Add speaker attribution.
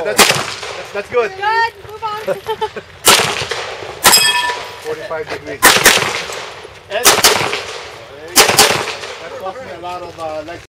Speaker 1: good. That's good.
Speaker 2: Good. Move on.
Speaker 1: 45 degrees.
Speaker 3: That cost me a lot of